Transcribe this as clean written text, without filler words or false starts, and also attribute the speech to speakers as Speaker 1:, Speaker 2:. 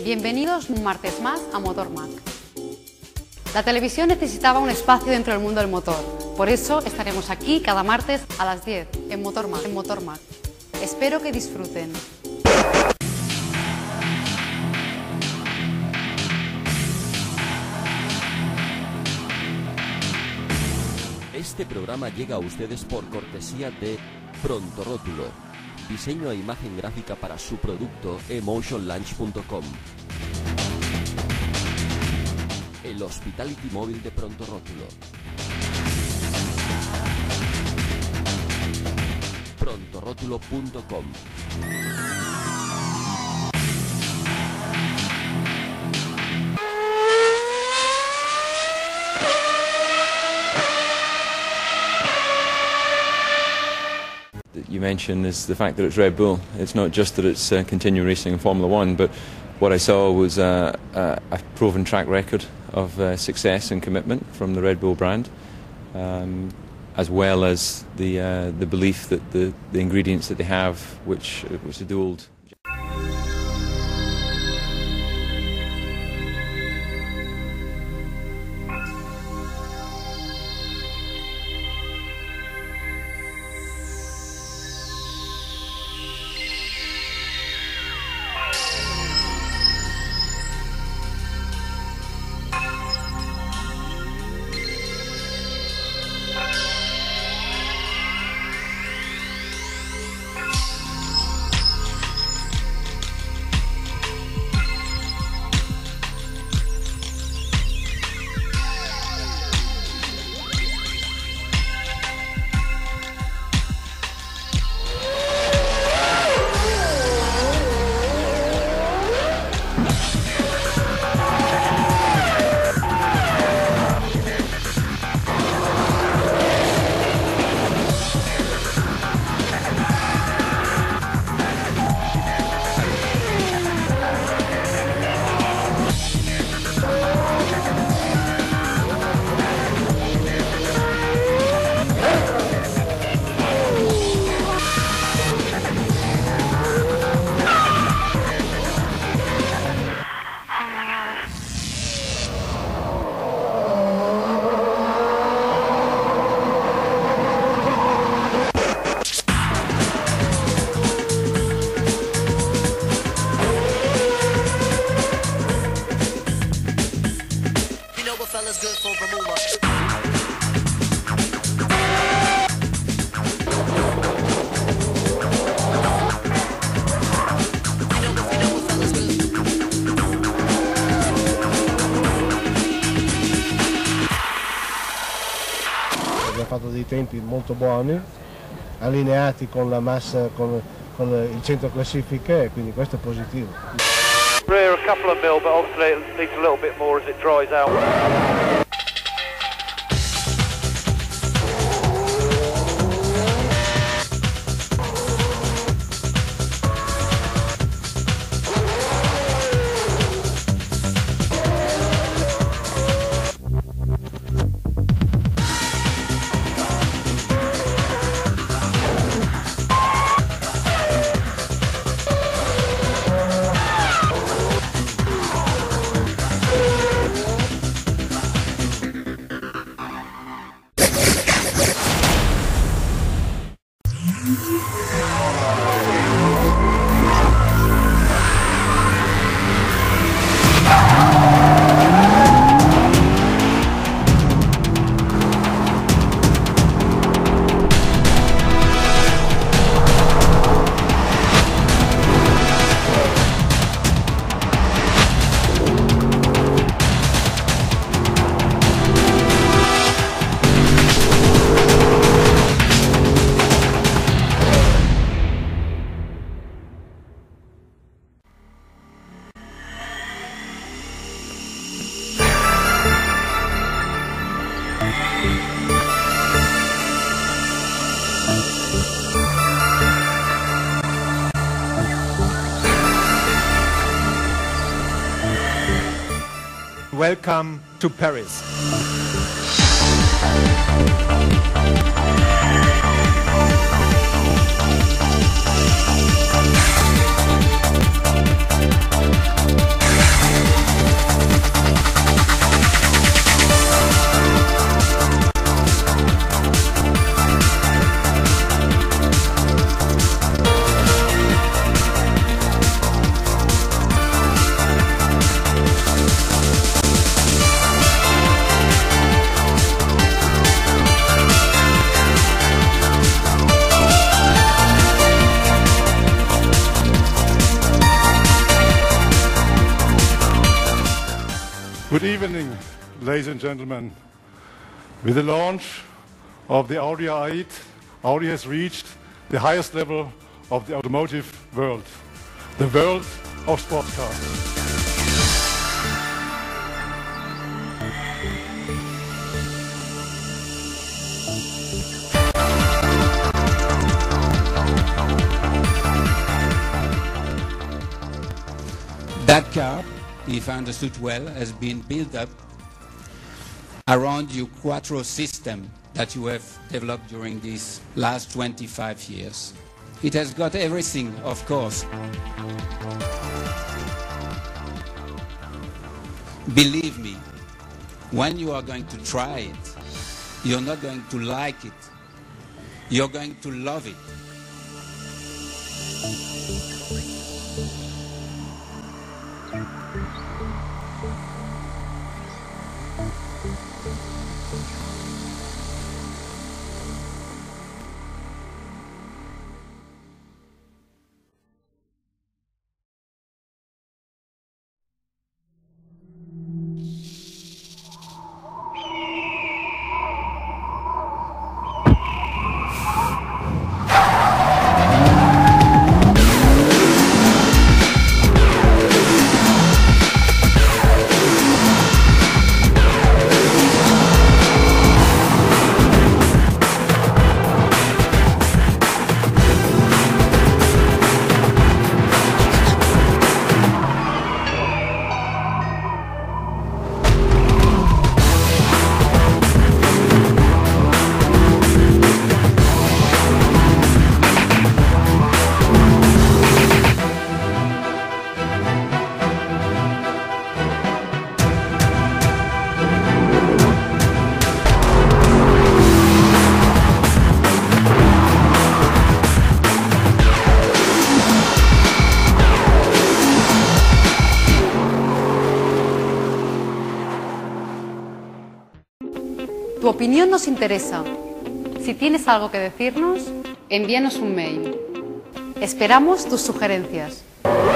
Speaker 1: Bienvenidos un martes más a MotorMag. La televisión necesitaba un espacio dentro del mundo del motor. Por eso estaremos aquí cada martes a las 10 en MotorMag. Espero que disfruten.
Speaker 2: Este programa llega a ustedes por cortesía de Pronto Rótulo. Diseño e imagen gráfica para su producto emotionlaunch.com. El Hospitality Móvil de Pronto Rótulo. Prontorótulo.com.
Speaker 3: You mentioned is the fact that it's Red Bull. It's not just that it's continuing racing in Formula One, but what I saw was a proven track record of success and commitment from the Red Bull brand, as well as the belief that the ingredients that they have, which are the old.
Speaker 4: Abbiamo fatto dei tempi molto buoni, allineati con la massa, con il centro classifiche, e quindi questo è positivo.
Speaker 5: Rear a couple of mil, but obviously it needs a little bit more as it dries out.
Speaker 6: Welcome to Paris.
Speaker 7: Good evening, ladies and gentlemen. With the launch of the Audi A8, Audi has reached the highest level of the automotive world, the world of sports cars.
Speaker 8: That car, if I understood well, has been built up around your Quattro system that you have developed during these last 25 years. It has got everything, of course. Believe me, when you are going to try it, you're not going to like it. You're going to love it.
Speaker 1: Tu opinión nos interesa. Si tienes algo que decirnos, envíanos un mail. Esperamos tus sugerencias.